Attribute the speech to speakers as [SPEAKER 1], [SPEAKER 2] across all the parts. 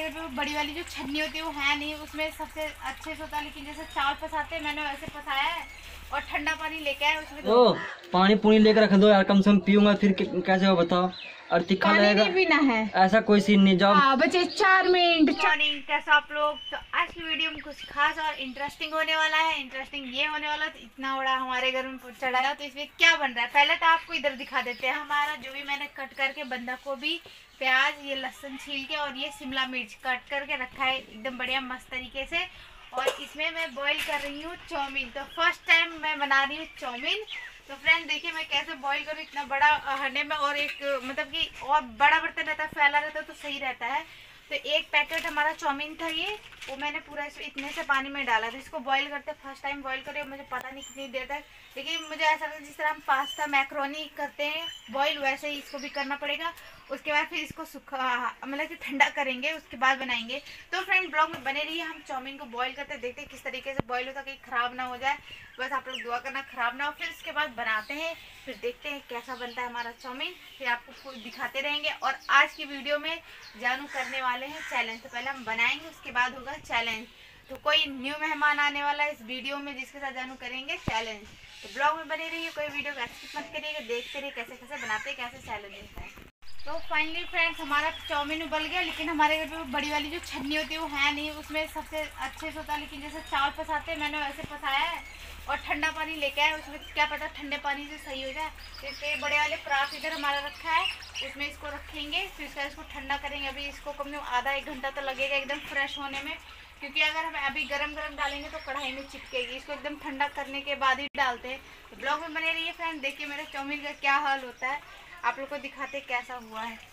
[SPEAKER 1] हमारे घर पे बड़ी वाली जो छन्नी होती है वो है नहीं, उसमें सबसे अच्छे से होता है। लेकिन जैसे चावल पसाते हैं मैंने वैसे पसाया है और ठंडा पानी लेके आए उसमें।
[SPEAKER 2] ओ पानी पूनी लेकर रख दो यार, कम से कम पीऊंगा फिर कैसे हो बताओ। और तीखा लगेगा,
[SPEAKER 1] नहीं पीना है
[SPEAKER 2] ऐसा कोई सीन नहीं। जाओ
[SPEAKER 1] बचे 4 मिनट। मॉर्निंग, कैसा आप लोग? तो आज की वीडियो में कुछ खास और इंटरेस्टिंग होने वाला है। इंटरेस्टिंग ये होने वाला, तो इतना बड़ा हमारे घर में चढ़ाया तो इसमें क्या बन रहा है पहले तो आपको इधर दिखा देते हैं। हमारा जो भी मैंने कट करके बंदा गोभी, प्याज, ये लहसुन छील के और ये शिमला मिर्च कट करके रखा है एकदम बढ़िया मस्त तरीके से। और इसमें मैं बॉईल कर रही हूँ चाउमीन। तो फर्स्ट टाइम मैं बना रही हूँ चाउमीन। तो फ्रेंड देखिए मैं कैसे बॉईल करूँ इतना बड़ा हंडे में, और एक मतलब कि और बड़ा बर्तन रहता है, फैला रहता है तो सही रहता है। तो एक पैकेट हमारा चाउमीन था ये, वो मैंने पूरा इतने से पानी में डाला था। इसको बॉईल करते फर्स्ट टाइम बॉईल करे, मुझे पता नहीं कितनी देर तक, लेकिन मुझे ऐसा लगता है जिस तरह हम पास्ता मैक्रोनी करते हैं बॉईल, वैसे ही इसको भी करना पड़ेगा। उसके बाद फिर इसको सूखा मतलब कि ठंडा करेंगे, उसके बाद बनाएंगे। तो फ्रेंड ब्लॉग में बने रहिए। हम चाउमीन को बॉईल करते देखते हैं किस तरीके से बॉईल होता, कहीं ख़राब ना हो जाए। बस आप लोग दुआ करना ख़राब ना हो। फिर उसके बाद बनाते हैं, फिर देखते हैं कैसा बनता है हमारा चाउमीन, फिर आपको दिखाते रहेंगे। और आज की वीडियो में जानू करने वाले हैं चैलेंज। तो पहले हम बनाएंगे, उसके बाद होगा चैलेंज। तो कोई न्यू मेहमान आने वाला है इस वीडियो में जिसके साथ जानू करेंगे चैलेंज। तो ब्लॉग में बने रहिए, कोई वीडियो का स्किप मत करिएगा, देखते रहिए कैसे कैसे बनाते हैं, कैसे चैलेंज होता है। तो फाइनली फ्रेंड्स हमारा चाउमीन उबल गया, लेकिन हमारे घर पे बड़ी वाली जो छन्नी होती है वो है नहीं, उसमें सबसे अच्छे से होता है। लेकिन जैसे चावल पसाते हैं मैंने वैसे पसाया है और ठंडा पानी लेके आए, उसमें क्या पता ठंडे पानी से सही हो जाए। तो इसके बड़े वाले परात इधर हमारा रखा है, उसमें इसको रखेंगे, फिर उसका इसको ठंडा करेंगे। अभी इसको कम से कम आधा 1 घंटा तो लगेगा एकदम फ्रेश होने में, क्योंकि अगर हम अभी गरम गरम डालेंगे तो कढ़ाई में चिपकेगी। इसको एकदम ठंडा करने के बाद ही डालते हैं। तो ब्लॉग में बने रहिए फ्रेंड, देखिए मेरे चाउमीन का क्या हाल होता है, आप लोग को दिखाते कैसा हुआ है।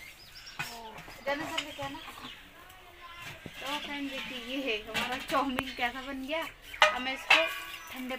[SPEAKER 1] जाना सर क्या ना। तो फ्रेंड देखिए ये है हमारा चाउमीन कैसा बन गया। अब मैं इसको ठंडे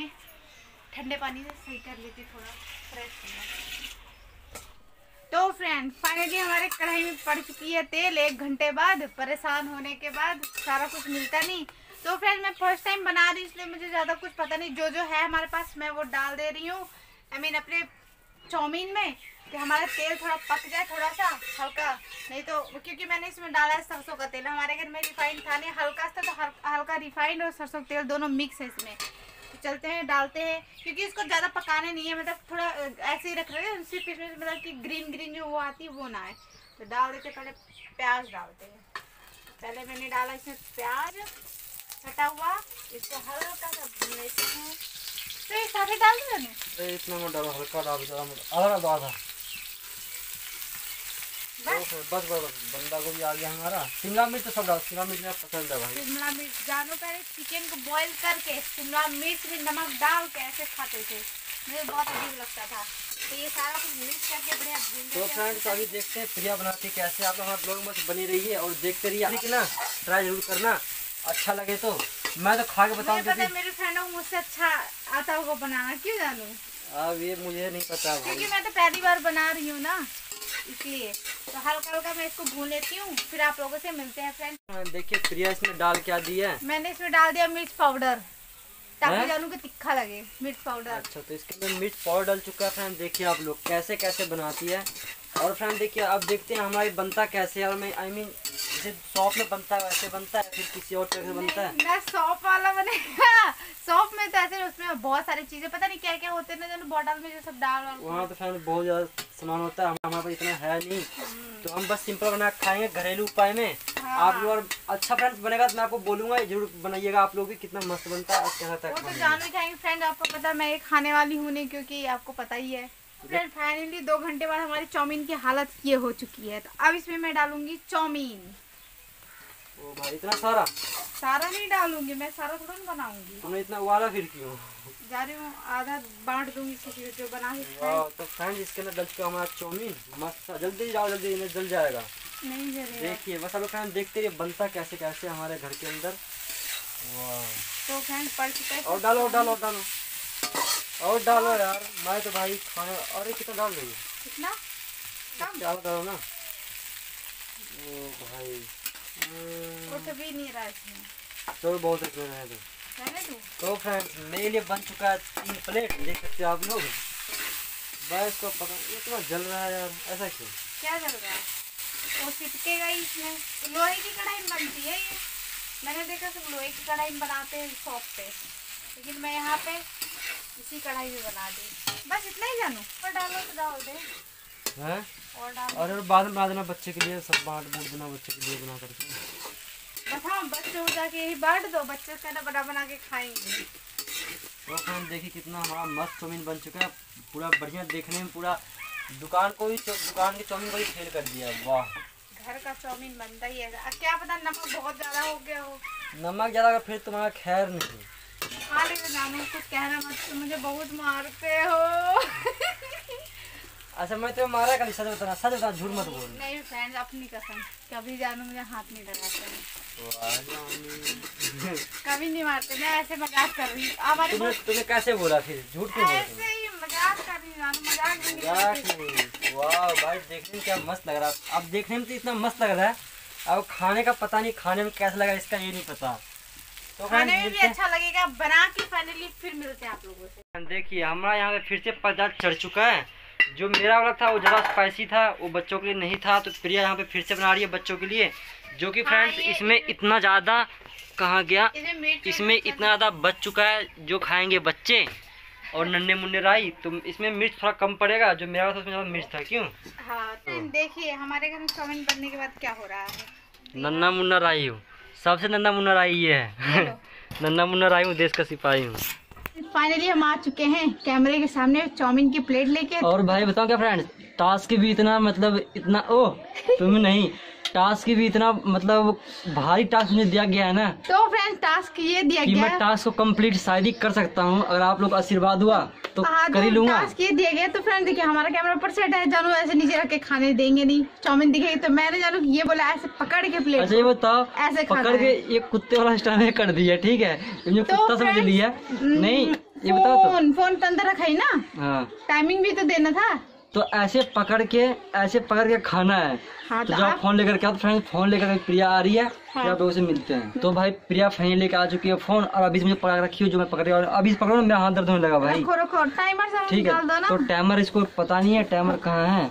[SPEAKER 1] पानी से सही कर लेती, थोड़ा फ्रेश होगा। तो फ्रेंड फाइनली हमारे कढ़ाई में पड़ चुकी है तेल 1 घंटे बाद। परेशान होने के बाद, सारा कुछ मिलता नहीं। तो फ्रेंड मैं फर्स्ट टाइम बना रही हूँ इसलिए मुझे ज़्यादा कुछ पता नहीं, जो है हमारे पास मैं वो डाल दे रही हूँ। अपने चाउमीन में, कि हमारा तेल थोड़ा पक जाए, थोड़ा सा हल्का, नहीं तो क्योंकि मैंने इसमें डाला है सरसों का तेल। हमारे घर में रिफाइंड था नहीं, हल्का सा, तो हल्का रिफाइंड और सरसों का तेल दोनों मिक्स है इसमें। तो चलते हैं डालते हैं, क्योंकि इसको ज़्यादा पकाने नहीं है, मतलब थोड़ा ऐसे ही रख रहे हैं सिर्फ इसमें, मतलब कि ग्रीन जो वो आती है वो ना है। तो डाल देते, पहले प्याज डालते हैं। पहले मैंने डाला इसमें प्याज कटा हुआ, इसको हल्का सा भून लेते हैं। तो ये सारे डाल दो,
[SPEAKER 2] इतना मत डालो, हल्का डालो, आधा आधा। बस बस बंदा को भी आ गया हमारा। शिमला मिर्च तो सब डाल, शिमला मिर्च मेरा पसंद है भाई।
[SPEAKER 1] शिमला मिर्च जानो, पहले चिकन को बॉईल करके शिमला मिर्च में नमक डाल के ऐसे खाते थे, मुझे बहुत अजीब लगता था। तो ये सारा कुछ मिक्स करके बढ़िया भून।
[SPEAKER 2] तो फ्रेंड्स अभी देखते हैं प्रिया बनाती कैसे। आप हमारे ब्लॉग में बनी रहिए और देखते रहिए, ठीक है ना। ट्राई जरूर करना, अच्छा लगे तो। मैं तो खा के बताऊंगा,
[SPEAKER 1] मेरे फ्रेंडों को मुझसे अच्छा आता होगा बनाना, क्यों जानू।
[SPEAKER 2] अब ये मुझे नहीं पता भाई,
[SPEAKER 1] क्योंकि मैं तो पहली बार बना रही हूँ ना, इसलिए। तो हल्का हल्का मैं इसको भून लेती हूँ, फिर आप लोगों से मिलते हैं फ्रेंड।
[SPEAKER 2] देखिए प्रिया इसमें डाल क्या दिया है।
[SPEAKER 1] मैंने इसमें डाल दिया मिर्च पाउडर, ताकि जानू को तीखा लगे, मिर्च पाउडर।
[SPEAKER 2] अच्छा, तो इसके अंदर मिर्च पाउडर डाल चुका है फ्रेंड। देखिए आप लोग कैसे कैसे बनाती है। और फ्रेंड देखिए अब देखते हैं हमारी बनता कैसे है। और मैं जैसे शॉप में बनता है वैसे बनता है, फिर किसी और तरह से बनता है।
[SPEAKER 1] मैं शॉप वाला बनेगा। शॉप में तो ऐसे उसमें बहुत सारी चीजें पता नहीं क्या क्या होते हैं ना, बॉटल में जो सब डाल
[SPEAKER 2] वहाँ तो फ्रेंड बहुत ज्यादा सामान होता है, हमारे पास इतना है नहीं। तो हम बस सिंपल बना खाएंगे घरेलू उपाय में।
[SPEAKER 1] हाँ।
[SPEAKER 2] आप लोग अच्छा फ्रेंड्स बनेगा तो मैं आपको बोलूंगा, जरूर बनाइएगा आप लोग भी, कितना मस्त बनता है। कैसा तक
[SPEAKER 1] वो तो जानू खाएंगे फ्रेंड, आपको पता मैं खाने वाली हूँ नहीं, क्योंकि आपको पता ही है। फ्रेंड फाइनली 2 घंटे बाद हमारी चाउमीन की हालत ये हो चुकी है। तो अब इसमें मैं डालूंगी चाउमीन।
[SPEAKER 2] ओ भाई इतना सारा
[SPEAKER 1] नहीं डालूंगी मैं, सारा थोड़ा नहीं बनाऊंगी।
[SPEAKER 2] तुमने इतना उबाला फिर क्यों?
[SPEAKER 1] जा रही हूँ, आधा बांट दूंगी किसी जो बना के।
[SPEAKER 2] तो फ्रेंड इसके अंदर डल चुका हमारा चाउमीन मस्त। जल्दी जाओ, जल्दी जल जाएगा।
[SPEAKER 1] नहीं जलेगा।
[SPEAKER 2] देखिए बस आप फ्रेंड देखते रहिए बनता कैसे कैसे हमारे घर के अंदर। वाह,
[SPEAKER 1] तो फ्रेंड पड़ चुका है।
[SPEAKER 2] और डालो डालो डालो और डालो यार, मैं तो भाई खाने। अरे कितना डाल रही है,
[SPEAKER 1] कितना
[SPEAKER 2] ज़्यादा डालो ना। ओ भाई
[SPEAKER 1] कुछ भी नहीं रहा इसमें,
[SPEAKER 2] तो बहुत अच्छे रहे थे। तो फ्रेंड्स मेरे लिए बन चुका है 3 प्लेट, देख सकते हो आप लोग। बस को पता ये इतना जल रहा है यार, ऐसा क्यों?
[SPEAKER 1] क्या जल रहा है? वो चिपकेगा ही इसमें। लोहे की कढ़ाई में बनती है ये, मैंने देखा सब लोहे की कढ़ाई में बनाते हैं शॉप पे, लेकिन मैं यहाँ पे इसी कढ़ाई में बना दी। बस इतना ही जानू, और डालो तो डाल दे
[SPEAKER 2] हैं?
[SPEAKER 1] और डालो।
[SPEAKER 2] और बाद में बना देना बच्चे के लिए, सब बांट बूट देना बच्चे के लिए बना करके।
[SPEAKER 1] बस हाँ, बच्चे हो जाके यही बांट दो, बच्चे कहना बना बना के खाएंगे।
[SPEAKER 2] तो फ्रेंड देखिए कितना हमारा मस्त चाउमीन बन चुका है, पूरा बढ़िया देखने में, पूरा दुकान की चाउमीन को ही फेल कर दिया। वाह,
[SPEAKER 1] घर का चाउमीन बनता ही है। क्या पता नमक बहुत ज्यादा हो गया हो।
[SPEAKER 2] नमक ज़्यादा फिर तुम्हारा खैर नहीं।
[SPEAKER 1] हाँ लेकिन जानू कुछ कहना मत, तुम मुझे बहुत मारते हो।
[SPEAKER 2] अच्छा मैं तो मारा कभी, सच बता, झूठ मत बोल।
[SPEAKER 1] नहीं फ्रेंड्स, अपनी कसम, कभी जानू मुझे हाथ नहीं लगाते हैं, कभी नहीं मारते। मैं ऐसे मजाक कर रही हूँ।
[SPEAKER 2] तुमने कैसे बोला फिर, झूठ क्यों बोल रही?
[SPEAKER 1] ऐसे ही मजाक कर रही हूँ जानू, मजाक नहीं।
[SPEAKER 2] वाह भाई, देखने में क्या मस्त लग रहा है। अब देखने में तो इतना मस्त लग रहा है, अब खाने का पता नहीं, खाने में कैसा लगा इसका ये नहीं पता। तो
[SPEAKER 1] खाने में भी अच्छा लगेगा, बना के फाइनली फिर मिलते हैं आप लोगों से।
[SPEAKER 2] देखिए हमारा यहाँ पे फिर से पदार्थ चढ़ चुका है। जो मेरा वाला था वो ज़रा स्पाइसी था, वो बच्चों के लिए नहीं था, तो प्रिया यहाँ पे फिर से बना रही है बच्चों के लिए, जो कि फ्रेंड्स इसमें इतना ज़्यादा कहाँ गया, इसमें इतना ज़्यादा बच चुका है जो खाएंगे बच्चे और नन्हे मुन्ने राई। तो इसमें मिर्च थोड़ा कम पड़ेगा, जो मेरा था उसमें ज़्यादा मिर्च था। क्यों?
[SPEAKER 1] हाँ, तो देखिए हमारे घर में चाउमीन बनने के बाद क्या हो रहा है।
[SPEAKER 2] नन्हा मुन्ना राई हूँ, सबसे नन्हा मुन्ना राई ये है। नन्हा मुन्ना राई हूँ, देश का सिपाही हूँ।
[SPEAKER 1] फाइनली हम आ चुके हैं कैमरे के सामने चाउमीन की प्लेट लेके।
[SPEAKER 2] और भाई बताओ क्या फ्रेंड्स, टास्क भी इतना मतलब इतना तुम्हें नहीं, टास्क भी इतना मतलब भारी टास्क मुझे दिया गया है ना।
[SPEAKER 1] तो फ्रेंड्स टास्क ये दिया
[SPEAKER 2] कि
[SPEAKER 1] गया
[SPEAKER 2] मैं टास्क को कंप्लीट शायद ही कर सकता हूँ, अगर आप लोग आशीर्वाद हुआ तो कर ही लूंगा।
[SPEAKER 1] टास्क ये दिया गया। तो फ्रेंड्स देखिए हमारा कैमरा पर सेट है, जानू ऐसे नीचे रख के खाने देंगे नहीं, चाउमीन दिखेगी तो मैंने जानू ये बोला ऐसे पकड़ के प्लेट।
[SPEAKER 2] अच्छा ये बताओ,
[SPEAKER 1] ऐसे
[SPEAKER 2] पकड़ के ये कुत्ते वाला स्टाइल में कर दिया, ठीक है, मुझे कुत्ता समझ लिया नहीं, ये बताओ तो।
[SPEAKER 1] फोन तो अंदर रखा ही ना,
[SPEAKER 2] हाँ
[SPEAKER 1] टाइमिंग भी तो देना था।
[SPEAKER 2] तो ऐसे पकड़ के खाना है।
[SPEAKER 1] हाँ,
[SPEAKER 2] तो जब फोन लेकर के आओ, फ्रेंड फोन लेकर प्रिया आ रही है,
[SPEAKER 1] हाँ।
[SPEAKER 2] आप लोगों से मिलते हैं। तो भाई प्रिया फाइनली लेकर आ चुकी है फोन, और अभी से मुझे पकड़ रखी हो, जो मैं पकड़ रही हूँ अभी पकड़ो ना, मेरा हाथ दर्द होने लगा भाई।
[SPEAKER 1] रखो टाइमर से
[SPEAKER 2] ठीक है, तो टाइमर इसको पता नहीं है टाइमर कहाँ है।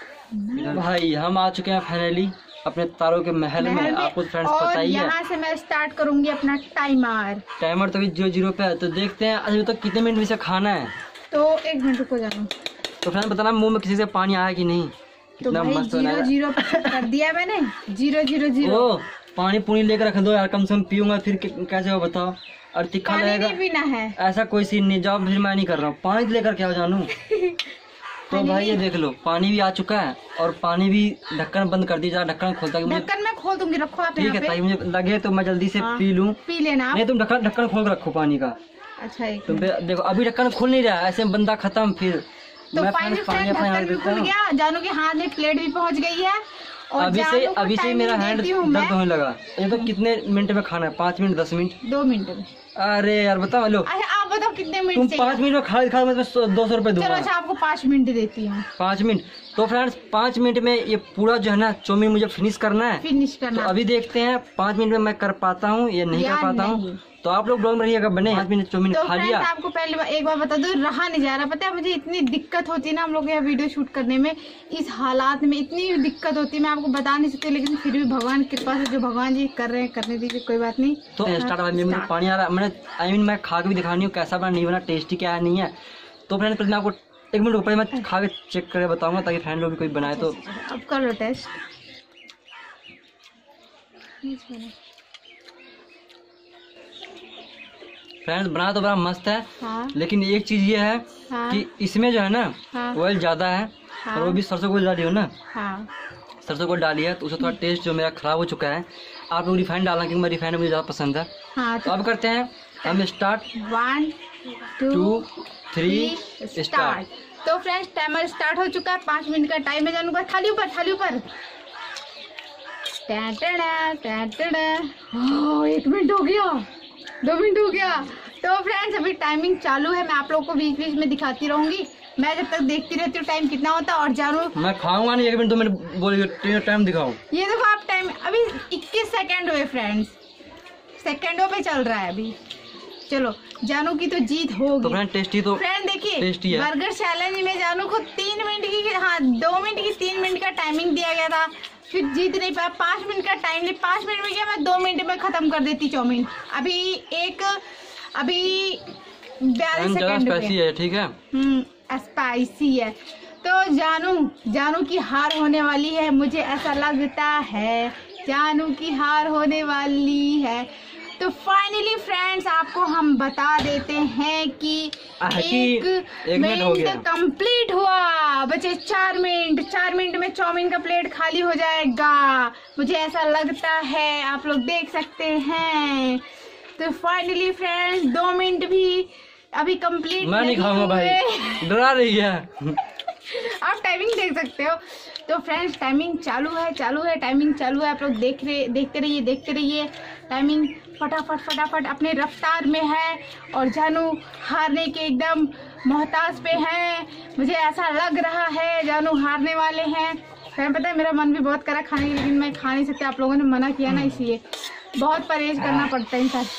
[SPEAKER 2] भाई हम आ चुके हैं फाइनली अपने तारों के महल में, आपको फ्रेंड्स पता ही है।
[SPEAKER 1] यहाँ से मैं स्टार्ट करूंगी अपना टाइमर।
[SPEAKER 2] टाइमर तो अभी 0 पे है, तो देखते हैं अभी तो कितने मिनट में से खाना है।
[SPEAKER 1] तो 1 मिनट रुको जानू।
[SPEAKER 2] तो फ्रेंड बताना मुंह में किसी से पानी आया कि नहीं।
[SPEAKER 1] तो भाई 0 कर दिया मैंने, 0
[SPEAKER 2] ओ पानी पूनी लेकर रख दो यार, कम से कम पीऊंगा फिर कैसे हो बताओ, और तीखा लगेगा।
[SPEAKER 1] पानी पीना है,
[SPEAKER 2] ऐसा कोई सीन नहीं, जाओ फिर मैं नहीं कर रहा हूँ, पानी लेकर क्या जानू। तो भाई ये देख लो पानी भी आ चुका है, और पानी भी ढक्कन बंद कर दीजिए, ढक्कन खोलता
[SPEAKER 1] ढक्कन मैं खोल दूंगी, रखो आप
[SPEAKER 2] ठीक है, ताकि मुझे लगे तो मैं जल्दी से पी लूँ।
[SPEAKER 1] पी लेना
[SPEAKER 2] नहीं तुम ढक्कन खोल कर रखो पानी का।
[SPEAKER 1] अच्छा
[SPEAKER 2] तुम देखो अभी ढक्कन खुल नहीं रहा, ऐसे बंदा खत्म फिर।
[SPEAKER 1] तो पानी भी खुल गया, जानू के हाथ में प्लेट भी पहुंच गई है, और
[SPEAKER 2] अभी से मेरा हैंड दर्द होने लगा। ये तो कितने मिनट में खाना है, 5 मिनट 10 मिनट
[SPEAKER 1] 2 मिनट में।
[SPEAKER 2] अरे यार बताओ, लो
[SPEAKER 1] आप बताओ कितने मिनट
[SPEAKER 2] तुम 5 मिनट में खा मैं 200 रुपए दूंगा।
[SPEAKER 1] चलो अच्छा आपको 5 मिनट देती हूँ।
[SPEAKER 2] 5 मिनट। तो फ्रेंड्स 5 मिनट में ये पूरा जो है ना चाउमीन मुझे फिनिश करना है। तो अभी देखते हैं 5 मिनट में मैं कर पाता हूँ या नहीं कर पाता हूँ। तो आप लोग ब्लॉग में रहिएगा, बने 5 मिनट चाउमीन खा लिया।
[SPEAKER 1] आपको पहले एक बार बता दो, रहा नहीं जा रहा, पता है मुझे इतनी दिक्कत होती है ना हम लोग यहाँ वीडियो शूट करने में, इस हालात में इतनी दिक्कत होती है, मैं आपको बता नहीं सकती, लेकिन फिर भी भगवान की कृपा से जो भगवान जी कर रहे हैं करने दीजिए, कोई बात नहीं।
[SPEAKER 2] तो स्टार्ट पानी आ रहा है, मैंने मैं खा के भी दिखानी हूँ कैसा बना, नहीं बना, टेस्टी क्या है नहीं है। तो फ्रेंड मैं आपको 1 मिनट ऊपर मैं खा के चेक करके बताऊंगा, ताकि फ्रेंड लोग भी कोई बनाए। तो
[SPEAKER 1] अब कर लो टेस्ट।
[SPEAKER 2] फ्रेंड्स बना तो बड़ा मस्त है,
[SPEAKER 1] हाँ।
[SPEAKER 2] लेकिन एक चीज ये है
[SPEAKER 1] हाँ।
[SPEAKER 2] कि इसमें जो है ना ऑयल ज्यादा है,
[SPEAKER 1] हाँ।
[SPEAKER 2] और वो भी सरसों को डाली हो ना,
[SPEAKER 1] हाँ।
[SPEAKER 2] सरसों को डाली है, तो उससे थोड़ा टेस्ट जो मेरा खराब हो चुका है। आप लोग रिफाइंड डालना, क्योंकि मैं रिफाइंड मुझे ज्यादा पसंद है।
[SPEAKER 1] हाँ,
[SPEAKER 2] तो अब करते हैं हम स्टार्ट।
[SPEAKER 1] 1 2 3
[SPEAKER 2] स्टार्ट।
[SPEAKER 1] तो फ्रेंड्स टाइमर स्टार्ट हो चुका है, 5 मिनट का टाइम है जानू का। थाली ऊपर 1 मिनट हो गया, 2 मिनट हो गया। तो फ्रेंड्स अभी टाइमिंग चालू है, मैं आप लोगों को बीच बीच में दिखाती रहूंगी, मैं जब तक देखती रहती हूँ टाइम कितना होता है। और जानू
[SPEAKER 2] मैं खाऊंगा नहीं, 1 मिनट 2 मिनट बोलिए, टाइम दिखाओ।
[SPEAKER 1] ये देखो आप टाइम अभी 21 सेकेंड हुए फ्रेंड्स, सेकेंडों पे चल रहा है अभी। चलो जानू की तो जीत होगी।
[SPEAKER 2] तो फ्रेंड टेस्टी तो
[SPEAKER 1] फ्रेंड देखिए
[SPEAKER 2] टेस्टी है।
[SPEAKER 1] बर्गर चैलेंज में जानू को 3 मिनट की 2 मिनट की 3 मिनट का टाइमिंग दिया गया था, फिर जीत नहीं पाया। 5 मिनट का टाइम नहीं, 5 मिनट में क्या, मैं 2 मिनट में खत्म कर देती चाउमीन। अभी 42 सेकंड
[SPEAKER 2] स्पाइसी है, ठीक है।
[SPEAKER 1] स्पाइसी है। तो जानू की हार होने वाली है, मुझे ऐसा लगता है जानू की हार होने वाली है। तो फाइनली फ्रेंड्स आपको हम बता देते हैं कि एक मिनट कंप्लीट हुआ, बचे 4 मिनट। 4 मिनट में चाउमीन का प्लेट खाली हो जाएगा, मुझे ऐसा लगता है, आप लोग देख सकते हैं। तो फाइनली फ्रेंड्स 2 मिनट भी अभी कंप्लीट
[SPEAKER 2] मैं नहीं खाऊंगा भाई, डरा रही है।
[SPEAKER 1] आप टाइमिंग देख सकते हो। तो फ्रेंड्स टाइमिंग चालू है, टाइमिंग चालू है। आप लोग देखते रहिए। टाइमिंग फटाफट अपने रफ्तार में है और जानू हारने के एकदम मोहताज पे है। मुझे ऐसा लग रहा है जानू हारने वाले हैं। फिर पता है मेरा मन भी बहुत करा खाने की, लेकिन मैं खा नहीं सकती, आप लोगों ने मना किया ना, इसलिए बहुत परहेज करना पड़ता है इंसान।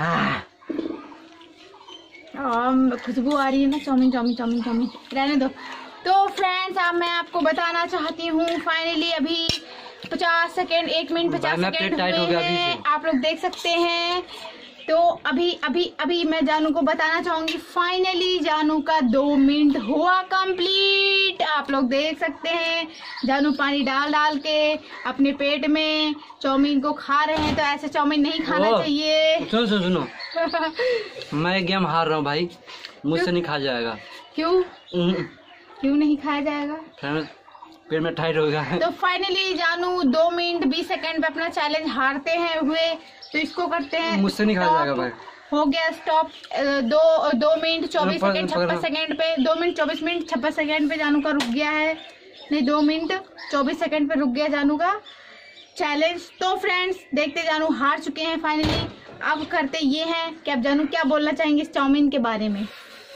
[SPEAKER 1] खुशबू आ रही है ना, चाउमीन रहने दो। तो फ्रेंड्स अब मैं आपको बताना चाहती हूँ फाइनली अभी 50 सेकेंड, 1 मिनट 50 सेकेंड हुए हैं, आप लोग देख सकते हैं। तो अभी मैं जानू को बताना चाहूंगी फाइनली जानू का 2 मिनट हुआ कंप्लीट। आप लोग देख सकते हैं जानू पानी डाल के अपने पेट में चाउमीन को खा रहे हैं। तो ऐसे चाउमीन नहीं खाना चाहिए।
[SPEAKER 2] सुनो मैं गेम हार रहा हूँ भाई, मुझसे नहीं खा जाएगा।
[SPEAKER 1] क्यों नहीं खाया जाएगा?
[SPEAKER 2] पेट में टाइट होगा।
[SPEAKER 1] तो फाइनली जानू 2 मिनट 20 सेकेंड पे अपना चैलेंज हारते हैं हुए। तो इसको करते हैं,
[SPEAKER 2] मुझसे नहीं खाया जाएगा भाई।
[SPEAKER 1] हो गया स्टॉप। 2 मिनट 24 सेकेंड 56 सेकेंड पे, 2 मिनट 24 मिनट 56 सेकेंड पे जानू का रुक गया है, नहीं 2 मिनट 24 सेकेंड पे रुक गया जानू का चैलेंज। तो फ्रेंड्स देखते जानू हार चुके हैं फाइनली। अब करते ये हैं कि अब जानू क्या बोलना चाहेंगे इस चाउमीन के बारे में?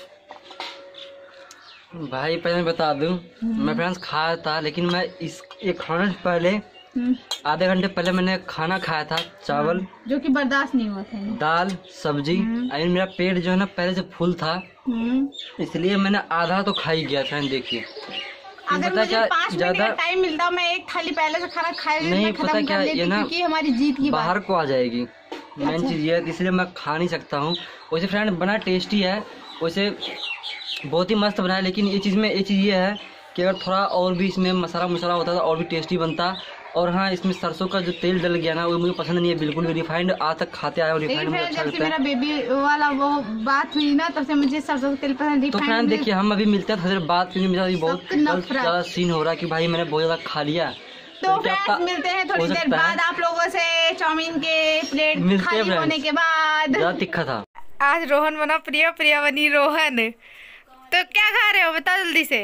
[SPEAKER 2] भाई पहले मैं बता दूं, मैं फ्रेंड्स खाया था, लेकिन मैं ये खाने से पहले आधे घंटे पहले मैंने खाना खाया था, चावल जो कि बर्दाश्त नहीं हुआ था, दाल सब्जी। मेरा पेट जो है ना पहले से फुल था, इसलिए मैंने आधा तो खा ही गया था। देखिए
[SPEAKER 1] अगर मुझे 5 मिनट का टाइम मिलता मैं एक थाली पहले से खाना खाया
[SPEAKER 2] नहीं, पता क्या ये ना
[SPEAKER 1] हमारी जीत की
[SPEAKER 2] बाहर को आ जाएगी। मेन चीज ये है, इसलिए मैं खा नहीं सकता हूँ। वैसे फ्रेंड बना टेस्टी है, वैसे बहुत ही मस्त बना है, लेकिन ये चीज़ ये है कि अगर थोड़ा और भी इसमें मसाला होता तो और भी टेस्टी बनता। और हाँ, इसमें सरसों का जो तेल डल गया ना वो मुझे पसंद नहीं है बिल्कुल भी। रिफाइंड आज तक खाते आए और रिफाइंड मुझे अच्छा लगता है। मेरा बेबी वाला वो बात हुई ना तब से मुझे सरसों का तेल पसंद है। तो फ्रेंड देखिए हम अभी मिलते हैं थोड़ी देर बाद, क्योंकि मेरा बहुत ज़्यादा सीन हो रहा है कि भाई मैंने बहुत ज़्यादा खा लिया। तो फ्रेंड्स मिलते हैं थोड़ी देर बाद आप लोगों से चाउमीन के प्लेट खाली होने के बाद। ज़्यादा तीखा था।
[SPEAKER 1] आज रोहन बना प्रिया बनी रोहन। तो क्या खा रहे हो बता जल्दी से?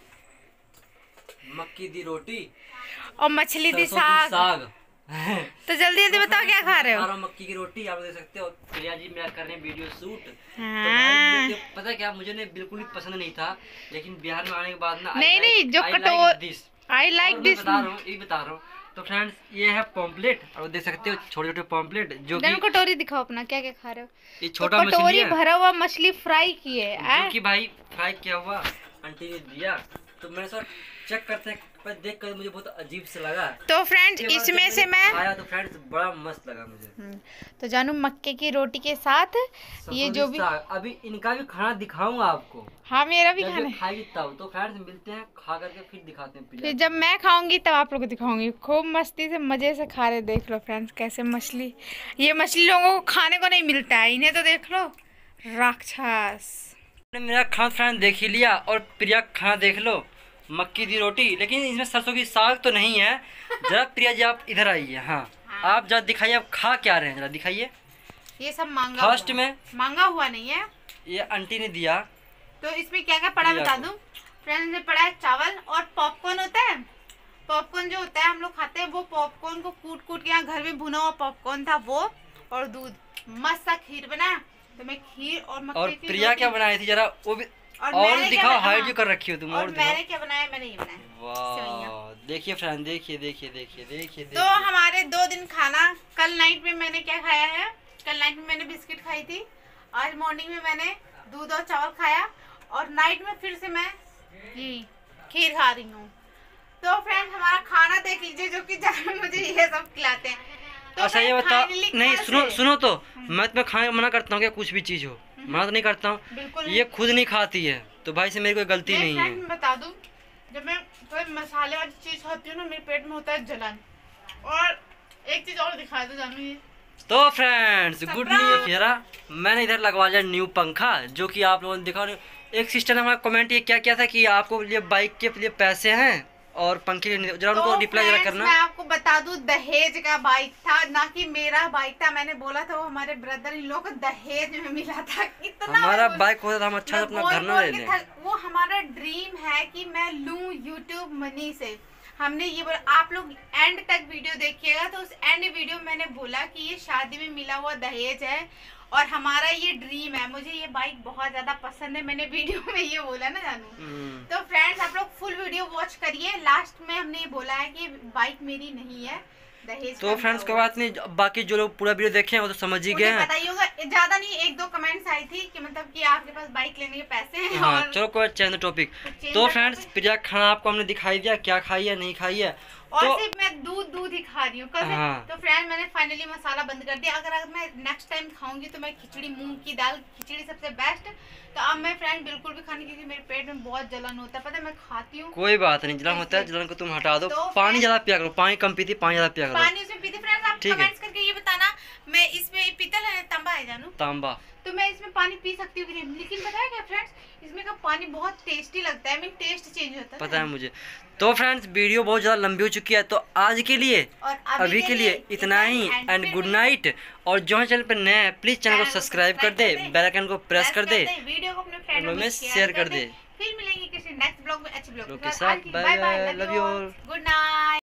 [SPEAKER 2] मक्की दी रोटी
[SPEAKER 1] और मछली दी साग। तो जल्दी बताओ क्या खा रहे हो?
[SPEAKER 2] मक्की की रोटी आप देख सकते हो। प्रिया जी मेरा कर रहे हैं वीडियो शूट। तो पता क्या मुझे ने बिल्कुल भी पसंद नहीं था, लेकिन बिहार में आने के बाद ना
[SPEAKER 1] नहीं जो कटोरी आई लाइक दिस
[SPEAKER 2] बता रहा हूँ। तो फ्रेंड्स ये है पॉम्पलेट, और देख सकते हो छोटे पॉम्पलेट जो कि
[SPEAKER 1] कटोरी दिखाओ अपना क्या खा रहे हो।
[SPEAKER 2] ये छोटा तो
[SPEAKER 1] कटोरी भरा हुआ मछली फ्राई की है,
[SPEAKER 2] जो कि भाई फ्राई किया हुआ आंटी ने दिया। तो मैंने सर चेक करते हैं, देख कर मुझे बहुत अजीब से लगा।
[SPEAKER 1] तो फ्रेंड्स इसमें से मैं
[SPEAKER 2] आया तो फ्रेंड्स बड़ा मस्त लगा मुझे।
[SPEAKER 1] तो जानू मक्के की रोटी के साथ ये जो भी
[SPEAKER 2] अभी इनका भी खाना दिखाऊंगा आपको।
[SPEAKER 1] हाँ मेरा भी खाना
[SPEAKER 2] खाएगी तब। तो फ्रेंड्स मिलते हैं खा करके फिर दिखाते हैं।
[SPEAKER 1] फिर जब मैं खाऊंगी तब आप लोगों को दिखाऊंगी। खूब मस्ती से मजे से खा रहे, देख लो फ्रेंड्स कैसे मछली, ये मछली लोगों को खाने को नहीं मिलता है, इन्हें तो देख लो राक्षस।
[SPEAKER 2] मेरा खाना फ्रेंड देख ही लिया और प्रिया खाना देख लो, मक्की दी रोटी, लेकिन इसमें सरसों की साग तो नहीं है। जरा प्रिया जी आप इधर आइए। हाँ आप जरा दिखाइए आप खा क्या रहे हैं, जरा दिखाइए।
[SPEAKER 1] ये सब मांगा
[SPEAKER 2] फर्स्ट में
[SPEAKER 1] मांगा हुआ नहीं है, ये
[SPEAKER 2] आंटी ने दिया।
[SPEAKER 1] तो इसमें क्या क्या पड़ा बता दूं फ्रेंड्स। में पड़ा है चावल और पॉपकॉर्न होता है। पॉपकॉर्न जो होता है हम लोग खाते हैं, वो पॉपकॉर्न को कूट के यहाँ घर में भुना हुआ पॉपकॉर्न था वो, और दूध। मस्त सा खीर बना। तो मैं खीर और मक्के की
[SPEAKER 2] प्रिया क्या बनाई थी जरा वो भी और दिखाओ। हाइड जो कर रखी हो तुम। और
[SPEAKER 1] मैंने क्या बनाया? मैंने ये बनाया।
[SPEAKER 2] वाह देखिए फ्रेंड, देखिए।
[SPEAKER 1] तो हमारे 2 दिन खाना, कल नाइट में मैंने क्या खाया है? कल नाइट में मैंने बिस्किट खाई थी, आज मॉर्निंग में मैंने दूध और चावल खाया, और नाइट में फिर से मैं खीर खा रही हूँ। तो फ्रेंड्स हमारा खाना देख लीजिए, जो कि मुझे ये सब खिलाते हैं। तो
[SPEAKER 2] अच्छा ये बताओ, नहीं सुनो सुनो तो
[SPEAKER 1] हम्म।
[SPEAKER 2] मैं तुम्हें खाने मना करता हूँ क्या? कुछ भी चीज हो मना तो नहीं करता हूँ,
[SPEAKER 1] बिल्कुल
[SPEAKER 2] ये खुद नहीं खाती है तो भाई से मेरी कोई गलती नहीं है।
[SPEAKER 1] मैं बता दूं, जब मैं कोई मसाले वाली चीज खाती हूँ ना, मेरे पेट में होता है जलन। और एक चीज और दिखा दो जानू, ये
[SPEAKER 2] तो फ्रेंड्स गुड न्यूज यारा, मैंने इधर लगवा लिया न्यू पंखा, जो कि आप लोगों ने देखा। एक सिस्टर ने हमारा कमेंट ये क्या किया था कि आपको लिए बाइक के लिए पैसे हैं और पंखे के लिए, जरा उनको रिप्लाई जरा करना।
[SPEAKER 1] मैं आपको बता दूं, दहेज का बाइक था, ना कि मेरा बाइक था। मैंने बोला था वो हमारे ब्रदर इन लोग को दहेज में मिला था। कितना
[SPEAKER 2] हमारा बाइक होता था, हम अच्छा से अपना घर ना ले लें।
[SPEAKER 1] वो हमारा ड्रीम है कि मैं लूं यूट्यूब मनी से। हमने ये बोला, आप लोग एंड तक वीडियो देखिएगा, तो उस एंड वीडियो में मैंने बोला कि ये शादी में मिला हुआ दहेज है और हमारा ये ड्रीम है। मुझे ये बाइक बहुत ज्यादा पसंद है, मैंने वीडियो में ये बोला ना जानू। तो फ्रेंड्स आप लोग फुल वीडियो वॉच करिए, लास्ट में हमने ये बोला है कि बाइक मेरी नहीं है, दहेज।
[SPEAKER 2] तो फ्रेंड्स कोई बात नहीं, बाकी जो लोग पूरा वीडियो देखे हैं वो तो समझ ही गए हैं।
[SPEAKER 1] पता ही होगा, ज्यादा नहीं, 1-2 कमेंट्स आई थी कि मतलब कि आपके पास बाइक लेने के पैसे हैं।
[SPEAKER 2] हाँ चलो कोई चेंज टॉपिक। तो फ्रेंड्स प्रिया खाना आपको हमने दिखाई दिया, क्या खाई है नहीं खाई है।
[SPEAKER 1] और
[SPEAKER 2] तो
[SPEAKER 1] सिर्फ मैं दूध ही खा रही हूँ कल से।
[SPEAKER 2] हाँ।
[SPEAKER 1] तो फ्रेंड मैंने फाइनली मसाला बंद कर दिया। अगर मैं नेक्स्ट टाइम खाऊंगी तो मैं खिचड़ी, मूंग की दाल खिचड़ी सबसे बेस्ट। तो अब मैं फ्रेंड बिल्कुल भी खाने, क्योंकि मेरे पेट में बहुत जलन होता है, पता है मैं खाती हूँ।
[SPEAKER 2] कोई बात नहीं, जलन होता है, जलन को तुम हटा दो।
[SPEAKER 1] तो
[SPEAKER 2] पानी ज्यादा पिया करो, पानी कम पीती, पानी ज्यादा पिया करो।
[SPEAKER 1] पानी उसमें पीते। फ्रेंड्स आप कमेंट्स करके ये बताना, मैं इसमें पीतल है तांबा है जानू,
[SPEAKER 2] तांबा,
[SPEAKER 1] तो मैं इसमें पानी पी सकती हूँ कि नहीं। लेकिन पता है क्या फ्रेंड्स, इसमें का पानी बहुत टेस्टी लगता है, टेस्ट चेंज होता है,
[SPEAKER 2] पता है मुझे। तो फ्रेंड्स वीडियो बहुत ज़्यादा लंबी हो चुकी है, तो आज के लिए
[SPEAKER 1] और
[SPEAKER 2] अभी के लिए इतना ही। And good night. और जो चैनल पर नया है प्लीज चैनल को सब्सक्राइब कर दे, बेल आइकन को प्रेस कर दे,
[SPEAKER 1] वीडियो को अपने फ्रेंडों में
[SPEAKER 2] शेयर कर दे।
[SPEAKER 1] फिर मिलेंगे किसी नेक्स्ट ब्लॉग में अच्छे ब्लॉग के
[SPEAKER 2] साथ। Bye bye, love you all,
[SPEAKER 1] good night.